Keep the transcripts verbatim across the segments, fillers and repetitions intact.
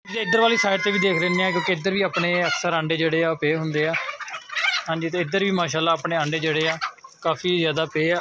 इधर वाली साइड से भी देख लें क्योंकि इधर भी अपने अक्सर आंडे जोड़े आ पे होंगे। हाँ जी, तो इधर भी माशाल्लाह अपने आंडे जोड़े आ काफ़ी ज़्यादा पे आ।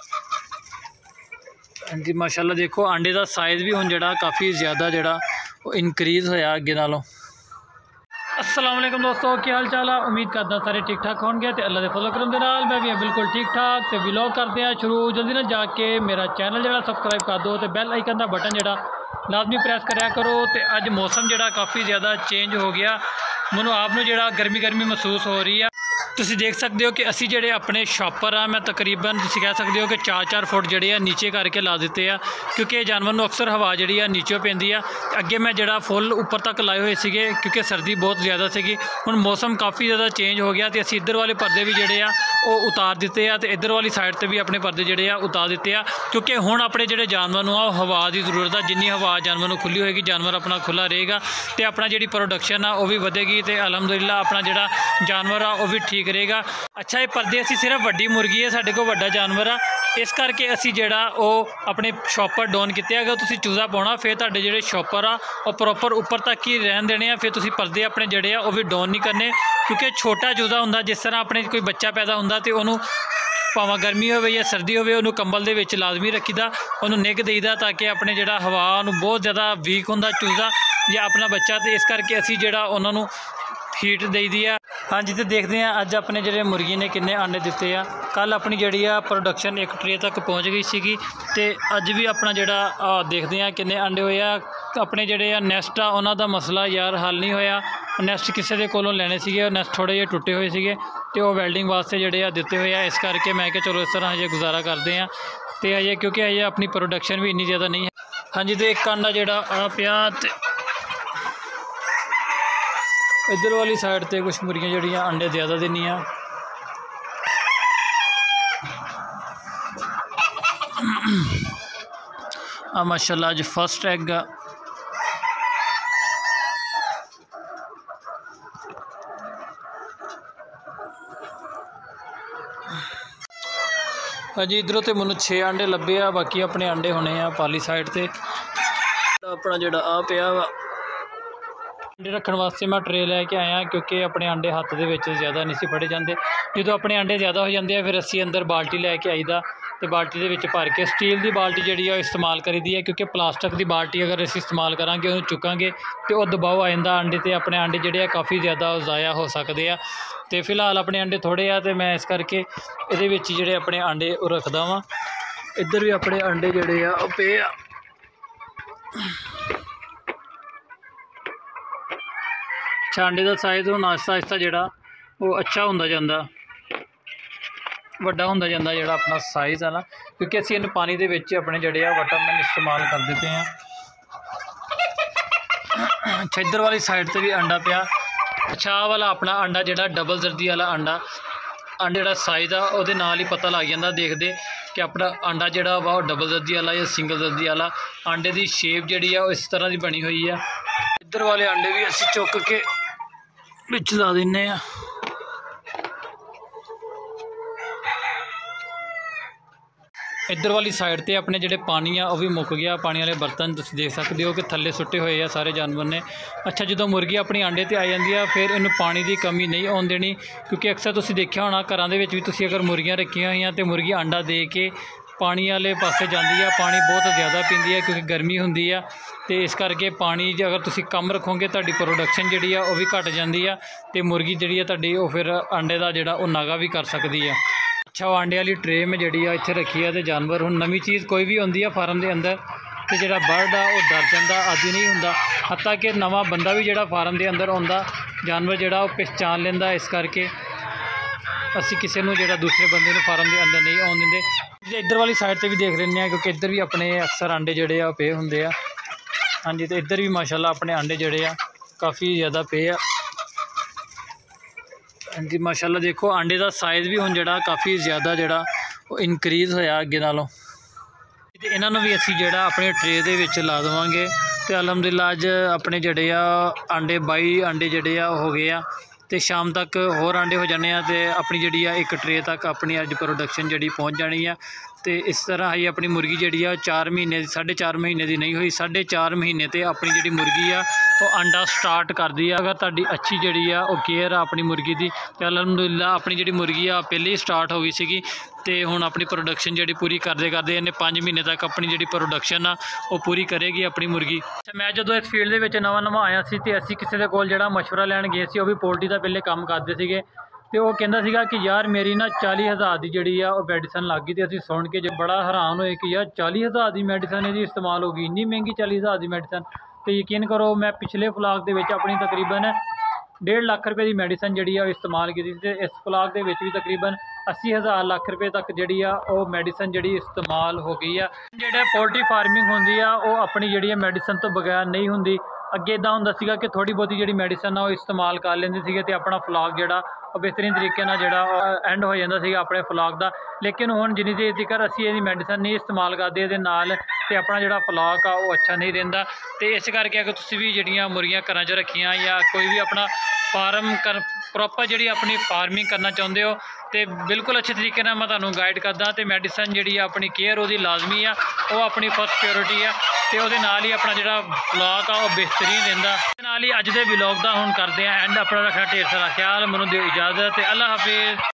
हाँ जी माशाल्लाह देखो आंडे का साइज़ भी हुण जड़ा काफ़ी ज़्यादा जड़ा इनक्रीज़ होया अगे नालों। अस्सलाम वालेकुम दोस्तों, क्या हाल चाल है? उम्मीद करदा सारे ठीक ठाक होंगे तो अल्लाह दे फज़ल करम दे नाल मैं भी बिल्कुल ठीक ठाक। तो व्लॉग करते हैं शुरू। जल्दी ना जाके मेरा चैनल जड़ा सबसक्राइब कर दो तो बैल आइकन का बटन जड़ा लाजमी प्रेस कराया करो। तो अज मौसम जड़ा काफ़ी ज़्यादा चेंज हो गया, मैनू आपनू जड़ा गर्मी गर्मी महसूस हो रही है। तुसी देख सकते हो कि असी जड़े अपने शॉपर आ मैं तकरीबन तुसी कह सकते हो कि चार चार फुट जड़े नीचे करके ला दिते आ क्योंकि जानवर नूं अक्सर हवा जी नीचे पैंदी आ। अगे मैं जड़ा फुल उपर तक लाए हुए थे क्योंकि सर्दी बहुत ज़्यादा सी। हुण मौसम काफ़ी ज़्यादा चेंज हो गया तो असी इधर वाले पर्दे भी जड़े आ उतार दिते आ, इधर वाली साइड से भी अपने पर्दे जड़े आ उतार दिते आ क्योंकि हुण अपने जड़े जानवर नूं आ हवा की जरूरत है। जिन्नी हवा जानवर नूं खुली होएगी जानवर अपना खुला रहेगा तो अपना जी प्रोडक्शन आ भी वधेगी तो अलहमदुलिल्लाह अपना जड़ा जानवर आ भी ठीक रहेगा। अच्छा ये पर्दे असी सिर्फ वड्डी मुर्गी है, साढ़े को वड्डा जानवर आ, इस करके असी जड़ा वो अपने शॉपर डाउन किए। अगर तुसी चूज़ा पाना फिर तुहाडे जिहड़े शॉपर आ वो प्रॉपर उपर तक ही रहन देने, फिर तुसी पर्दे अपने जड़े आ वो भी डाउन नहीं करने क्योंकि छोटा चूज़ा हुंदा जिस तरह अपने कोई बच्चा पैदा हुंदा तो उन्होंने भावें गर्मी हो या सर्दी हो उन्होंने कंबल दे विच लाजमी रखीदा, उन्होंने निग देईदा ताकि अपने जड़ा हवा बहुत ज़्यादा वीक हुंदा चूज़ा या अपना बच्चा, तो इस करके असी जड़ा उन्होंने हीट दई दी है। हाँ जी, तो देखते हैं अज अपने जड़े मुर्गी ने किन्ने अंडे दिते आ। कल अपनी जड़ी आ प्रोडक्शन एक ट्रे तक पहुँच गई सी तो अज भी अपना जड़ा देखते हैं किन्ने अंडे होए आ। अपने जड़े आ नैस्ट आ उन्हां दा मसला यार हल नहीं होया, नैस्ट किसी के कोलों लैने सीगे, नैस्ट थोड़े जे टुटे हुए सीगे तो वो वैल्डिंग वास्ते जड़े आ दिते हुए आ। इस करके मैं कि चलो इस तरह अजे गुजारा करते हैं तो अजे क्योंकि अजे अपनी प्रोडक्शन भी इन्नी ज़्यादा नहीं है। हाँ जी, तो एक अंडा जड़ा आ पिया इधर वाली साइड ते कुछ मुर्गियां जड़ियाँ अंडे ज़्यादा दिनिया। आ माशाल्लाह अज फर्स्ट एग हाँ जी, इधरों तो मैनू छे अंडे लभे आ, बाकी अपने अंडे होने आ पाली साइड ते। अपना जड़ा आ पिया वा अंडे रखने वास्ते मैं ट्रे लैके आया क्योंकि अपने अंडे हत्थ दे विच ज़्यादा नहीं सी फड़े जाते। जो अपने अंडे ज़्यादा हो जाते हैं फिर असी अंदर बाल्टी लैके आईदा तो बाल्टी दे विच भर के स्टील की बाल्टी जी इस्तेमाल करी दी है क्योंकि प्लास्टिक की बाल्टी अगर असी इस्तेमाल करांगे उन्हें चुकांगे तो वह दबाव आ जाता अंडे तो अपने अंडे जोड़े काफ़ी ज़्यादा ज़ाया हो सकते हैं। तो फिलहाल अपने अंडे थोड़े आ तो मैं इस करके ये जोड़े अपने अंडे रखदा वा। इधर भी अपने अंडे जोड़े आ पे आ। अच्छा अंडे का साइज़ हूँ आहिस्ता आहिस्ता जड़ा वो अच्छा होंदा जांदा, वड्डा होंदा जांदा जड़ा अपना साइज़ है ना, क्योंकि असी इन पानी दे विच अपने जड़े आ विटामिन इस्तेमाल कर देते हैं। अच्छा इधर वाली साइड से भी अंडा पिया। अच्छा आ वाला अपना अंडा जड़ा डबल जर्दी वाला अंडा अंडे जड़ा साइज़ आ उहदे नाल ही पता लग जाता देखते कि अपना अंडा जड़ा वा डबल जर्दी वाला या सिंगल जर्दी वाला। अंडे की शेप जी इस तरह की बनी हुई है। इधर वाले अंडे भी असी चुक के बिच ला देने। इधर वाली साइड ते अपने जोड़े पानी आ भी मुक गया, पानी वाले बर्तन तुम देख सकते हो कि थले सुट्टे हुए आ सारे जानवर ने। अच्छा जो मुर्गी अपनी अंडे ते आ जाती है फिर इन्हू पानी की कमी नहीं आउण देनी क्योंकि अक्सर तुम देखा होना घरों के भी तुम अगर मुर्गियां रखिया हुई तो मुर्गी अंडा दे के पानी वाले पासे जाती है, पानी बहुत ज़्यादा पीती है क्योंकि गर्मी होंदी है तो इस करके पानी अगर तुम कम रखोगे तुहाडी प्रोडक्शन जी है भी घट जाती है तो मुर्गी जी है तुहाडी फिर अंडे का जोड़ा नागा भी कर सकती है। अच्छा वो अंडे वाली ट्रे में जी इत्थे रखी है तो जानवर हुण नवीं चीज़ कोई भी आती है फार्म के अंदर तो जो बर्ड आ वो डर जाता आदि नहीं होंदा, हत्ता कि नवा बंदा भी जो फार्म के अंदर आता जानवर जोड़ा पहचान लेंदा। इस करके असी किसी को जो दूसरे बंदे ने फार्म के अंदर नहीं आउण दिंदे। इधर वाली साइड से भी देख लें क्योंकि इधर भी अपने अक्सर अंडे जोड़े आ पे होंगे। हाँ जी, तो इधर भी माशाल्लाह अपने अंडे जोड़े आ काफ़ी ज़्यादा पे आ। हाँ जी माशाल्लाह देखो अंडे का साइज़ भी हुण जड़ा काफ़ी ज़्यादा जड़ा इनक्रीज़ होया अगे नालों। तो इन्हों भी असी जड़ा अपने ट्रे दे विच ला देवांगे तो अलहमदुलिल्लाह अज अपने जड़े आ अंडे बाई अंडे जड़े आ हो गए आ तो शाम तक होर अंडे हो जाने तो अपनी जी एक ट्रे तक अपनी अज प्रोडक्शन जी पहुँच जानी है। तो इस तरह ही अपनी मुर्गी जी आ चार महीने साढ़े चार महीने की नहीं हुई, साढ़े चार महीने तो अपनी जी मुर्गी आ वो अंडा स्टार्ट करती है। अगर तुहाडी अच्छी जी आ केयर आ अपनी मुर्गी की तो अलहमदुलिल्लाह अपनी जी मुर्गी आ पहले ही स्टार्ट हो गई सी, तो हुण अपनी प्रोडक्शन जी पूरी करते करते इन्हें पाँच महीने तक अपनी जी प्रोडक्शन आ वो पूरी करेगी अपनी मुर्गी। अच्छा, मैं जो इस फील्ड के नवा नवा आया सी तो असीं किसी के कोल जिहड़ा मशवरा लैण गए सी, वो भी पोल्ट्री का पहले काम करते सीगे, तो वो कहता सीगा कि यार मेरी ना चाली हज़ार की जी आ मैडिसन लग गई। तो असीं सुन के जो बड़ा हैरान होए कि यार चाली हज़ार की मैडिसन जी इस्तेमाल हो गई, इन्नी महंगी चाली हज़ार की मैडिसन। तो यकीन करो मैं पिछले फ्लाक के अपनी तकरीबन डेढ़ लाख रुपये की मैडिसन जी इस्तेमाल की, इस फ्लाक के भी तकरीबन अस्सी हज़ार लाख रुपये तक जी वो मैडिसन जी इस्तेमाल हो गई है। जो पोल्ट्री फार्मिंग होंगी आ वो अपनी जी मैडिसन तो बगैर नहीं होंगी। अगे इदा होंदा सीगा कि थोड़ी बहुती जी मैडिसन आ इस्तेमाल कर लेंदे सीगे ते अपना फ्लाक जोड़ा बेहतरीन तरीके नाल जोड़ा एंड हो जाता सीगा अपने फ्लाक का। लेकिन हुण जिन्नी देर तक असीं इहदी मैडिसन नहीं इस्तेमाल करते इहदे नाल ते अपना जोड़ा फ्लाक आ वो अच्छा नहीं रहिंदा। तो इस करके अगर तुसीं भी जिहड़ियां मुर्गियां घरां च रखियां या कोई भी अपना फार्म कर प्रॉपर जी अपनी फार्मिंग करना चाहुंदे हो तो बिल्कुल अच्छे तरीके नाल मैं तुहानूं गाइड करदा। तो मैडिसन जी अपनी केयर वो लाजमी आ, वो अपनी फर्स्ट प्योरिटी आ, तो वो नाल ही अपना जोड़ा फ्लाक आ वो बेहतरीन रहिंदा। नाल ही अज दे व्लॉग दा हुण करदे आ एंड। अपना रखना ढेर सारा ख्याल, मैनूं दिओ इजाज़त, अल्लाह हाफिज़।